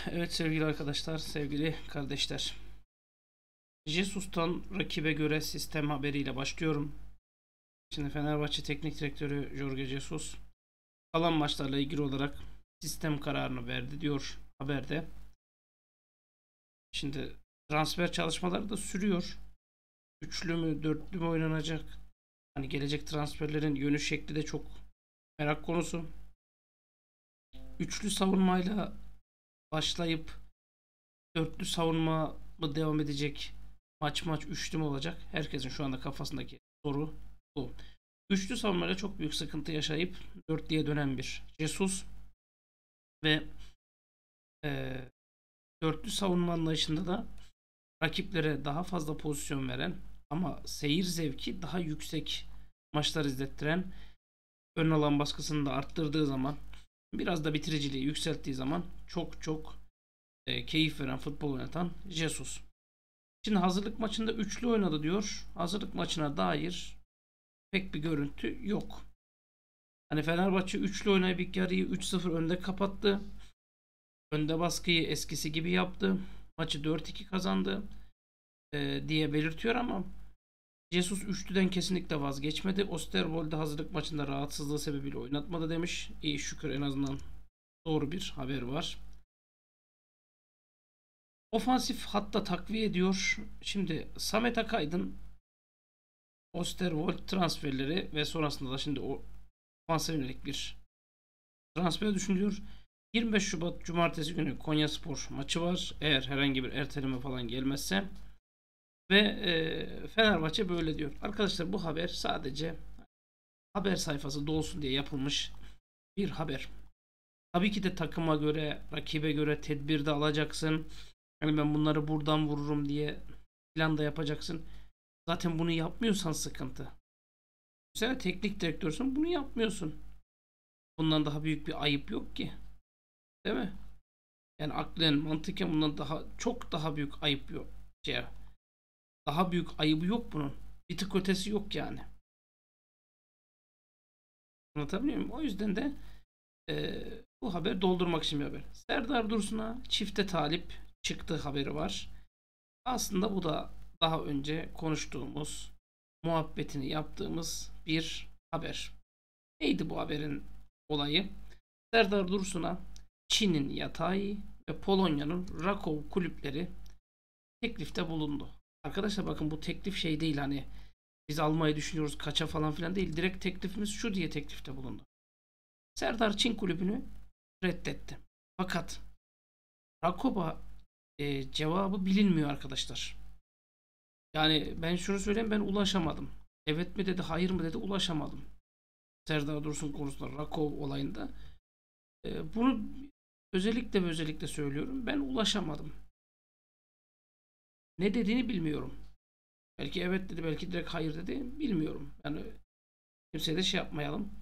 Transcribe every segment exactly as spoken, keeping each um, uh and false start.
Evet sevgili arkadaşlar, sevgili kardeşler. Jesus'tan rakibe göre sistem haberiyle başlıyorum. Şimdi Fenerbahçe Teknik Direktörü Jorge Jesus kalan maçlarla ilgili olarak sistem kararını verdi diyor haberde. Şimdi transfer çalışmaları da sürüyor. Üçlü mü, dörtlü mü oynanacak? Hani gelecek transferlerin yönü şekli de çok merak konusu. Üçlü savunmayla başlayıp dörtlü savunma mı devam edecek? Maç maç üçlü mü olacak? Herkesin şu anda kafasındaki soru bu. Üçlü savunmayla çok büyük sıkıntı yaşayıp dörtlüye dönen bir Jesus ve e, dörtlü savunma anlayışında da rakiplere daha fazla pozisyon veren ama seyir zevki daha yüksek maçlar izlettiren, ön alan baskısını da arttırdığı zaman, biraz da bitiriciliği yükselttiği zaman çok çok e, keyif veren futbol oynatan Jesus. Şimdi hazırlık maçında üçlü oynadı diyor. Hazırlık maçına dair pek bir görüntü yok. Hani Fenerbahçe üçlü oynayıp ilk yarıyı üç sıfır önde kapattı. Önde baskıyı eskisi gibi yaptı. Maçı dört iki kazandı e, diye belirtiyor ama Jesus üçlüden kesinlikle vazgeçmedi. Osterwolde hazırlık maçında rahatsızlığı sebebiyle oynatmadı demiş. İyi şükür, en azından doğru bir haber var. Ofansif hatta takviye ediyor. Şimdi Samet Akaydın, Osterwold transferleri ve sonrasında da şimdi o ofansa yönelik bir transfer düşünülüyor. yirmi beş Şubat Cumartesi günü Konyaspor maçı var. Eğer herhangi bir erteleme falan gelmezse. Ve e, Fenerbahçe böyle diyor. Arkadaşlar, bu haber sadece haber sayfası dolsun diye yapılmış bir haber. Tabii ki de takıma göre, rakibe göre tedbir de alacaksın. Yani ben bunları buradan vururum diye plan da yapacaksın. Zaten bunu yapmıyorsan sıkıntı. Sen teknik direktörsün, bunu yapmıyorsun. Bundan daha büyük bir ayıp yok ki. Değil mi? Yani aklen, mantıken bundan daha çok daha büyük ayıp yok. Şey, daha büyük ayıbı yok bunun. Bir tık ötesi yok yani. Anlatabiliyor muyum? O yüzden de e, bu haber doldurmak için bir haber. Serdar Dursun'a çifte talip çıktığı haberi var. Aslında bu da daha önce konuştuğumuz, muhabbetini yaptığımız bir haber. Neydi bu haberin olayı? Serdar Dursun'a Çin'in Yatay ve Polonya'nın Rakov kulüpleri teklifte bulundu. Arkadaşlar bakın, bu teklif şey değil, hani biz almayı düşünüyoruz kaça falan filan değil. Direkt teklifimiz şu diye teklifte bulundu. Serdar Çin kulübünü reddetti. Fakat Rakov'a e, cevabı bilinmiyor arkadaşlar. Yani ben şunu söyleyeyim, ben ulaşamadım. Evet mi dedi, hayır mı dedi, ulaşamadım. Serdar Dursun konusunda, Rakov olayında. E, bunu özellikle ve özellikle söylüyorum. Ben ulaşamadım. Ne dediğini bilmiyorum. Belki evet dedi, belki direkt hayır dedi. Bilmiyorum. Yani kimseye de şey yapmayalım.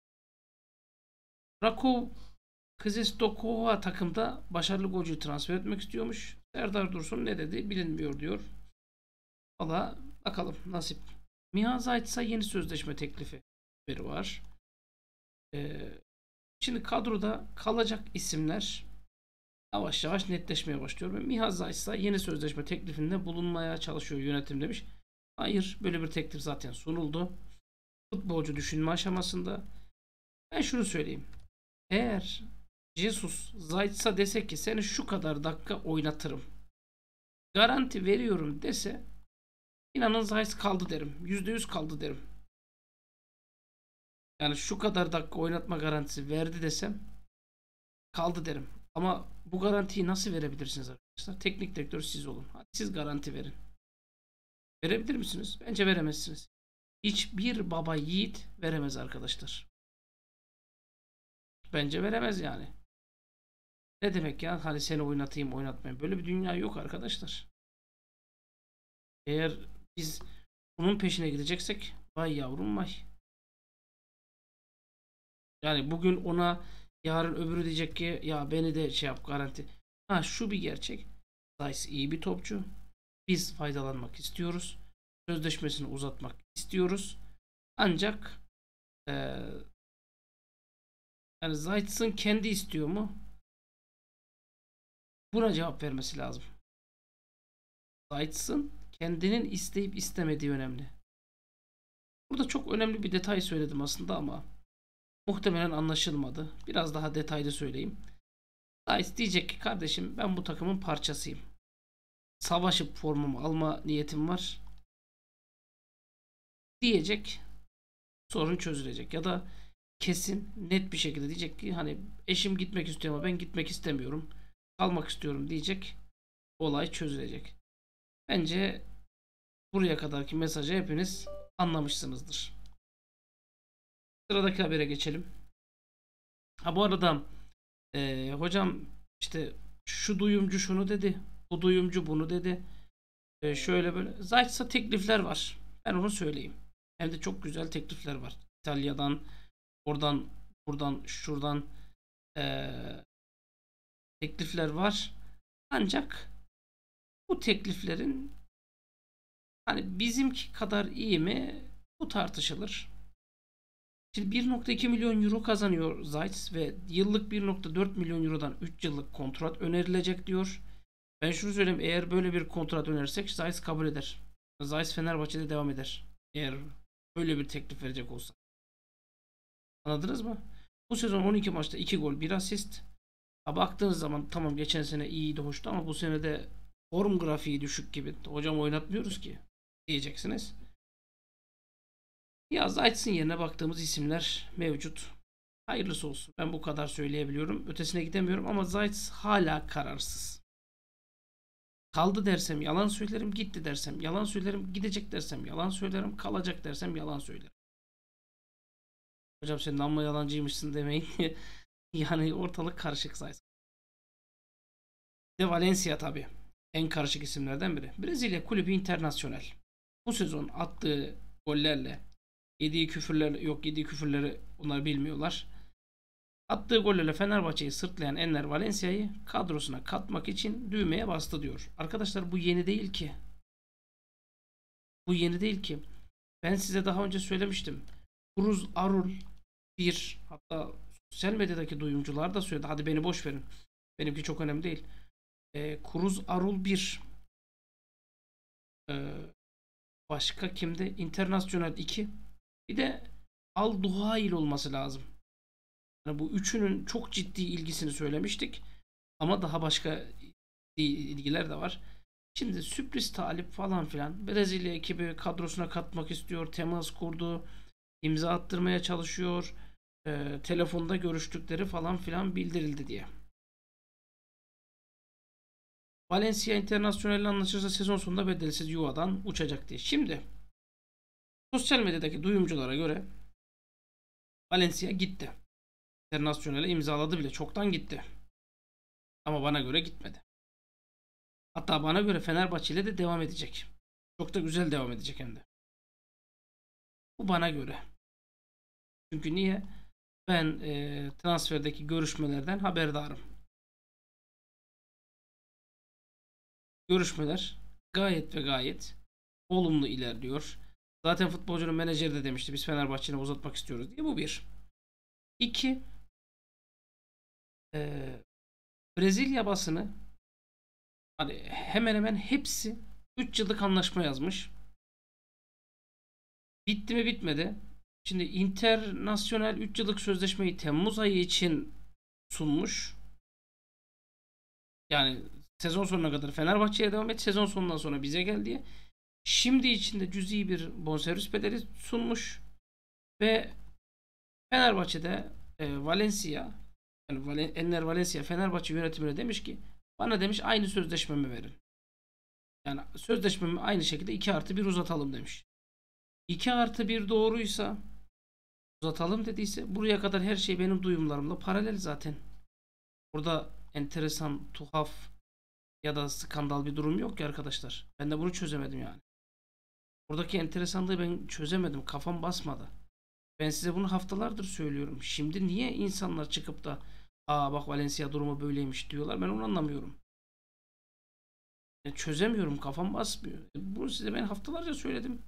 Rakov Kızılstokova takımda başarılı golcü transfer etmek istiyormuş. Serdar Dursun ne dedi bilinmiyor diyor. Valla bakalım nasip. Miha Zayt'sa yeni sözleşme teklifi var. Ee, şimdi kadroda kalacak isimler yavaş yavaş netleşmeye başlıyor. Ve Miha Zayt'sa yeni sözleşme teklifinde bulunmaya çalışıyor yönetim demiş. Hayır, böyle bir teklif zaten sunuldu. Futbolcu düşünme aşamasında. Ben şunu söyleyeyim. Eğer Jesus Zayt'sa dese ki seni şu kadar dakika oynatırım, garanti veriyorum dese, inanın Zayt kaldı derim. yüzde yüz kaldı derim. Yani şu kadar dakika oynatma garantisi verdi desem kaldı derim. Ama bu garantiyi nasıl verebilirsiniz arkadaşlar? Teknik direktör siz olun. Hadi siz garanti verin. Verebilir misiniz? Bence veremezsiniz. Hiçbir baba yiğit veremez arkadaşlar. Bence veremez yani. Ne demek ya? Hani seni oynatayım oynatmayayım. Böyle bir dünya yok arkadaşlar. Eğer biz bunun peşine gideceksek vay yavrum vay. Yani bugün ona, yarın öbürü diyecek ki ya beni de şey yap garanti. Ha, şu bir gerçek. Dice iyi bir topçu. Biz faydalanmak istiyoruz. Sözleşmesini uzatmak istiyoruz. Ancak e, yani Zayt'sın kendi istiyor mu? Buna cevap vermesi lazım. Zayt'sın kendinin isteyip istemediği önemli. Burada çok önemli bir detay söyledim aslında ama muhtemelen anlaşılmadı. Biraz daha detaylı söyleyeyim. Zayt diyecek ki kardeşim ben bu takımın parçasıyım. Savaşıp formumu alma niyetim var. Diyecek. Sorun çözülecek. Ya da kesin net bir şekilde diyecek ki hani eşim gitmek istiyor ama ben gitmek istemiyorum. Kalmak istiyorum diyecek. Olay çözülecek. Bence buraya kadarki mesajı hepiniz anlamışsınızdır. Sıradaki habere geçelim. Ha bu arada e, hocam işte şu duyumcu şunu dedi. Bu duyumcu bunu dedi. E, şöyle böyle. Zayt'sa teklifler var. Ben onu söyleyeyim. Hem de çok güzel teklifler var. İtalya'dan, oradan, buradan, şuradan e, teklifler var. Ancak bu tekliflerin hani bizimki kadar iyi mi? Bu tartışılır. Şimdi bir nokta iki milyon euro kazanıyor Zayt ve yıllık bir nokta dört milyon eurodan üç yıllık kontrat önerilecek diyor. Ben şunu söyleyeyim, eğer böyle bir kontrat önerirsek Zayt kabul eder. Zayt Fenerbahçe'de devam eder. Eğer böyle bir teklif verecek olsa. Anladınız mı? Bu sezon on iki maçta iki gol bir asist. Ha, baktığınız zaman tamam geçen sene iyiydi hoştu ama bu sene de form grafiği düşük gibi. Hocam oynatmıyoruz ki diyeceksiniz. Ya Zayt'sın yerine baktığımız isimler mevcut. Hayırlısı olsun. Ben bu kadar söyleyebiliyorum. Ötesine gidemiyorum ama Zayt hala kararsız. Kaldı dersem yalan söylerim, gitti dersem yalan söylerim, gidecek dersem yalan söylerim, kalacak dersem yalan söylerim. Hocam sen amma yalancıymışsın demeyin. Yani ortalık karışık Zayt. De Valencia tabii. En karışık isimlerden biri. Brezilya Kulübü Internasyonel. Bu sezon attığı gollerle yediği küfürler yok yediği küfürleri onlar bilmiyorlar. Attığı gollerle Fenerbahçe'yi sırtlayan Enner Valencia'yı kadrosuna katmak için düğmeye bastı diyor. Arkadaşlar bu yeni değil ki. Bu yeni değil ki. Ben size daha önce söylemiştim. Cruz Arul bir, hatta sosyal medyadaki duyumcular da söyledi. Hadi beni boş verin. Benimki çok önemli değil. E, Cruz Arul bir. E, başka kimde? International iki. Bir de Al Duhail olması lazım. Yani bu üçünün çok ciddi ilgisini söylemiştik. Ama daha başka ilgiler de var. Şimdi sürpriz talip falan filan. Brezilya ekibi kadrosuna katmak istiyor. Temas kurdu. İmza attırmaya çalışıyor. E, telefonda görüştükleri falan filan bildirildi diye. Valencia International ile anlaşırsa sezon sonunda bedelsiz yuvadan uçacak diye. Şimdi sosyal medyadaki duyumculara göre Valencia gitti. International'e imzaladı bile. Çoktan gitti. Ama bana göre gitmedi. Hatta bana göre Fenerbahçe ile de devam edecek. Çok da güzel devam edecek hem de. Bu bana göre. Çünkü niye? Ben e, transferdeki görüşmelerden haberdarım. Görüşmeler gayet ve gayet olumlu ilerliyor. Zaten futbolcunun menajeri de demişti biz Fenerbahçe'ni uzatmak istiyoruz diye. Bu bir. İki. E, Brezilya basını hani hemen hemen hepsi üç yıllık anlaşma yazmış. Bitti mi bitmedi. Şimdi International üç yıllık sözleşmeyi Temmuz ayı için sunmuş. Yani sezon sonuna kadar Fenerbahçe'ye devam et. Sezon sonundan sonra bize gel diye. Şimdi içinde cüzi bir bonservis bedeli sunmuş. Ve Fenerbahçe'de e, Valencia yani Valen, Enner Valencia Fenerbahçe yönetimine demiş ki bana demiş aynı sözleşmemi verin. Yani sözleşmemi aynı şekilde iki artı bir uzatalım demiş. iki artı bir doğruysa uzatalım dediyse buraya kadar her şey benim duyumlarımla paralel zaten. Burada enteresan, tuhaf ya da skandal bir durum yok ki arkadaşlar. Ben de bunu çözemedim yani. Buradaki enteresanlığı ben çözemedim. Kafam basmadı. Ben size bunu haftalardır söylüyorum. Şimdi niye insanlar çıkıp da aa bak Valencia durumu böyleymiş diyorlar. Ben onu anlamıyorum. Yani çözemiyorum. Kafam basmıyor. Bunu size ben haftalarca söyledim.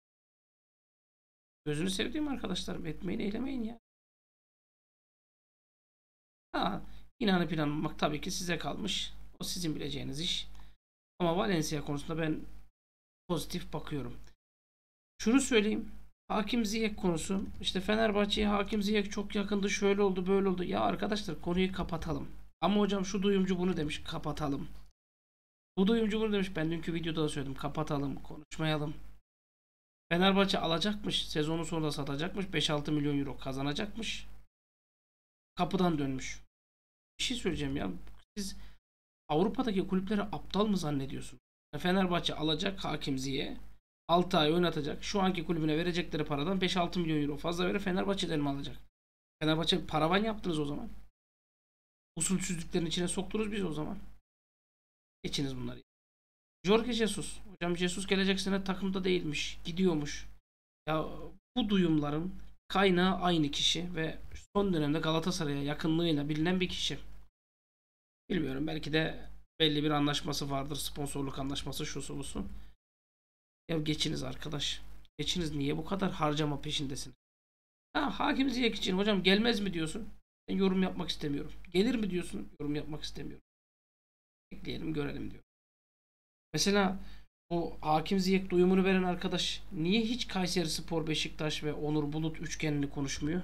Gözünü sevdiğim arkadaşlarım. Etmeyin eylemeyin ya. Ha, inanıp inanmamak tabii ki size kalmış. O sizin bileceğiniz iş. Ama Valencia konusunda ben pozitif bakıyorum. Şunu söyleyeyim. Hakim Ziyech konusu. İşte Fenerbahçe'ye Hakim Ziyech çok yakındı. Şöyle oldu, böyle oldu. Ya arkadaşlar konuyu kapatalım. Ama hocam şu duyumcu bunu demiş. Kapatalım. Bu duyumcu bunu demiş. Ben dünkü videoda da söyledim. Kapatalım. Konuşmayalım. Fenerbahçe alacakmış. Sezonun sonunda satacakmış. beş altı milyon euro kazanacakmış. Kapıdan dönmüş. Bir şey söyleyeceğim ya. Siz Avrupa'daki kulüpleri aptal mı zannediyorsun? Fenerbahçe alacak Hakim Ziyech'i. altı ay oynatacak. Şu anki kulübüne verecekleri paradan beş altı milyon euro fazla verir, Fenerbahçe'den mi alacak? Fenerbahçe paravan yaptınız o zaman. Usulsüzlüklerin içine soktunuz biz o zaman. Geçiniz bunları. Jorge Jesus. Hocam Jesus gelecek sene takımda değilmiş. Gidiyormuş. Ya bu duyumların kaynağı aynı kişi ve son dönemde Galatasaray'a yakınlığıyla bilinen bir kişi. Bilmiyorum, belki de belli bir anlaşması vardır. Sponsorluk anlaşması, şusu busu. Ya geçiniz arkadaş. Geçiniz, niye bu kadar harcama peşindesin? Ha, Hakim Ziyech için hocam gelmez mi diyorsun? Ben yorum yapmak istemiyorum. Gelir mi diyorsun? Yorum yapmak istemiyorum. Bekleyelim görelim diyor. Mesela bu Hakim Ziyech duyumunu veren arkadaş niye hiç Kayserispor, Beşiktaş ve Onur Bulut üçgenini konuşmuyor?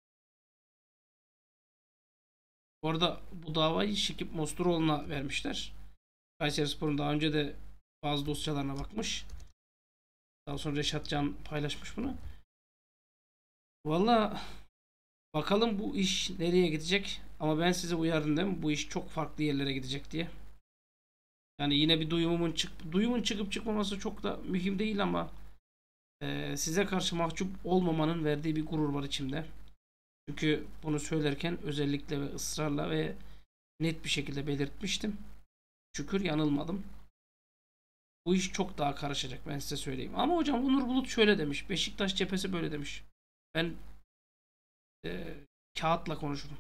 Bu arada bu davayı Şekip Mosturoğlu'na vermişler. Kayserispor'un daha önce de bazı dosyalarına bakmış. Daha sonra Reşat Can paylaşmış bunu. Valla bakalım bu iş nereye gidecek. Ama ben size uyardım değil mi? Bu iş çok farklı yerlere gidecek diye. Yani yine bir duyumumun çık duyumun çıkıp çıkmaması çok da mühim değil ama e, size karşı mahcup olmamanın verdiği bir gurur var içimde. Çünkü bunu söylerken özellikle ve ısrarla ve net bir şekilde belirtmiştim. Şükür yanılmadım. Bu iş çok daha karışacak, ben size söyleyeyim. Ama hocam Onur Bulut şöyle demiş. Beşiktaş cephesi böyle demiş. Ben e, kağıtla konuşurum.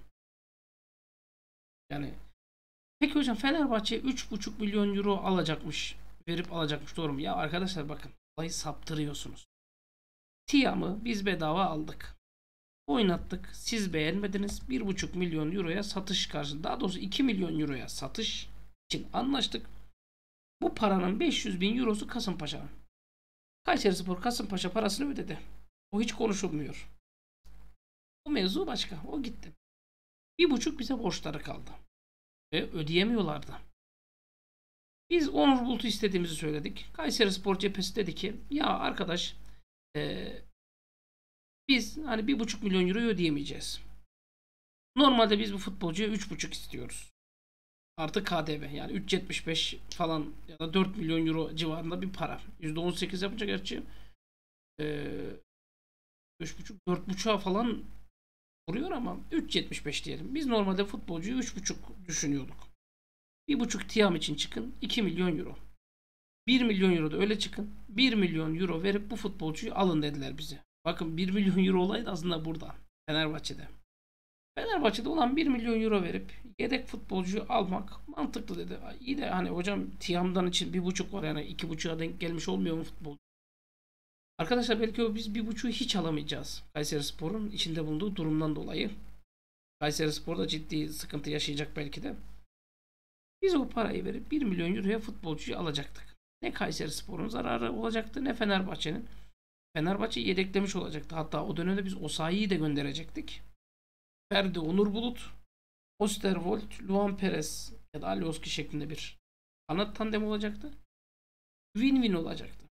Yani peki hocam Fenerbahçe üç buçuk milyon euro alacakmış. Verip alacakmış, doğru mu? Ya arkadaşlar bakın, olayı saptırıyorsunuz. Tiam'ı biz bedava aldık. Oynattık. Siz beğenmediniz. bir buçuk milyon euroya satış karşılığında, daha doğrusu iki milyon euroya satış için anlaştık. Bu paranın beş yüz bin eurosu Kasımpaşa'nın. Kayserispor Kasımpaşa parasını ödedi. O hiç konuşulmuyor. O mevzu başka. O gitti. Bir buçuk bize borçları kaldı. Ve ödeyemiyorlardı. Biz Onur Bulut'u istediğimizi söyledik. Kayserispor cephesi dedi ki ya arkadaş ee, biz hani bir buçuk milyon euroyu ödeyemeyeceğiz. Normalde biz bu futbolcuya üç buçuk istiyoruz. Artı K D V, yani üç yetmiş beş falan ya da dört milyon euro civarında bir para. yüzde on sekiz yapınca gerçi ee, üç buçuk dört buçuğa falan vuruyor ama üç yetmiş beş diyelim. Biz normalde futbolcuyu üç buçuk düşünüyorduk. bir buçuk Tiam için çıkın iki milyon euro. bir milyon euro da öyle çıkın. bir milyon euro verip bu futbolcuyu alın dediler bize. Bakın bir milyon euro olaydı aslında burada. Fenerbahçe'de. Fenerbahçe'de olan bir milyon euro verip yedek futbolcuyu almak mantıklı dedi. İyi de hani hocam Tiam'dan için bir buçuk var, yani iki buçuğa denk gelmiş olmuyor mu futbolcu? Arkadaşlar belki o biz bir buçuğu hiç alamayacağız. Kayserispor'un içinde bulunduğu durumdan dolayı. Kayserispor da ciddi sıkıntı yaşayacak belki de. Biz o parayı verip bir milyon euroya futbolcuyu alacaktık. Ne Kayserispor'un zararı olacaktı ne Fenerbahçe'nin. Fenerbahçe yedeklemiş olacaktı. Hatta o dönemde biz Osayi'yi de gönderecektik. Ferdi, Onur Bulut, Osterwold, Luan Perez ya da Alioski şeklinde bir kanat tandemi olacaktı. Win-win olacaktı.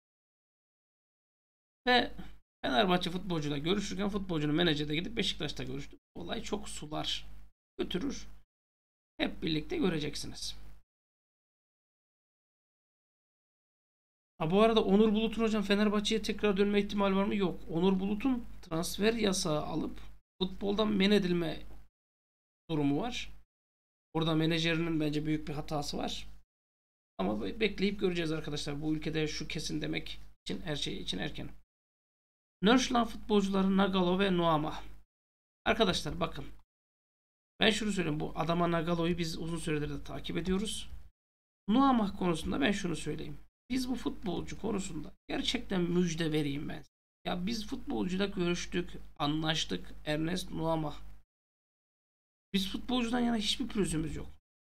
Ve Fenerbahçe futbolcuyla görüşürken futbolcunun menajeri de gidip Beşiktaş'ta görüştü. Olay çok sular götürür. Hep birlikte göreceksiniz. Ha, bu arada Onur Bulut'un hocam Fenerbahçe'ye tekrar dönme ihtimali var mı? Yok. Onur Bulut'un transfer yasağı alıp futboldan men edilme durumu var. Orada menajerinin bence büyük bir hatası var. Ama bekleyip göreceğiz arkadaşlar. Bu ülkede şu kesin demek için her şey için erken. Nörşland futbolcuları Nagalo ve Nuama. Arkadaşlar bakın. Ben şunu söyleyeyim. Bu Adama Nagalo'yu biz uzun süredir de takip ediyoruz. Nuama konusunda ben şunu söyleyeyim. Biz bu futbolcu konusunda gerçekten müjde vereyim ben. Ya biz futbolcuyla görüştük, anlaştık. Ernest Nuama. Biz futbolcudan yana hiçbir pürüzümüz yok.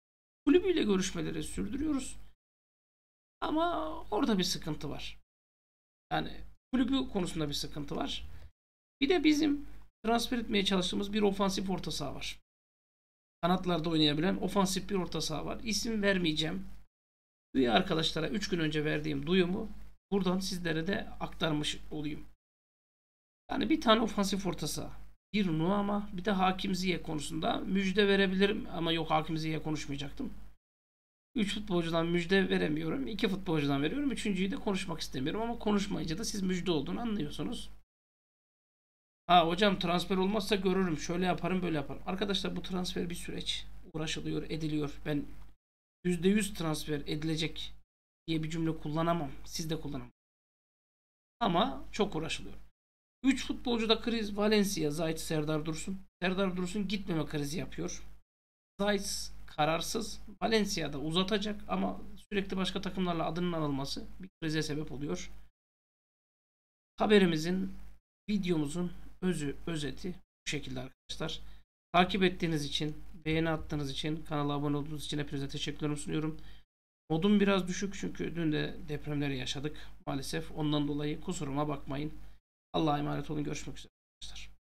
Kulübüyle görüşmeleri sürdürüyoruz. Ama orada bir sıkıntı var. Yani kulübü konusunda bir sıkıntı var. Bir de bizim transfer etmeye çalıştığımız bir ofansif orta saha var. Kanatlarda oynayabilen ofansif bir orta saha var. İsim vermeyeceğim. Üye arkadaşlara üç gün önce verdiğim duyumu buradan sizlere de aktarmış olayım. Yani bir tane ofansif orta saha, bir Nuama, bir de Hakim Ziyech konusunda müjde verebilirim ama yok, Hakim Ziyech'e konuşmayacaktım. üç futbolcudan müjde veremiyorum. iki futbolcudan veriyorum. Üçüncüyü de konuşmak istemiyorum ama konuşmayınca da siz müjde olduğunu anlıyorsunuz. Ha hocam, transfer olmazsa görürüm. Şöyle yaparım, böyle yaparım. Arkadaşlar, bu transfer bir süreç. Uğraşılıyor, ediliyor. Ben yüzde yüz transfer edilecek diye bir cümle kullanamam. Siz de kullanamam. Ama çok uğraşılıyor. üç futbolcuda kriz. Valencia, Zayt, Serdar Dursun. Serdar Dursun gitmeme krizi yapıyor. Zayt kararsız. Valencia'da uzatacak ama sürekli başka takımlarla adının anılması bir krize sebep oluyor. Haberimizin, videomuzun özü, özeti bu şekilde arkadaşlar. Takip ettiğiniz için, beğeni attığınız için, kanala abone olduğunuz için hepinize teşekkürlerimi sunuyorum. Modum biraz düşük çünkü dün de depremleri yaşadık maalesef. Ondan dolayı kusuruma bakmayın. Allah'a emanet olun. Görüşmek üzere arkadaşlar.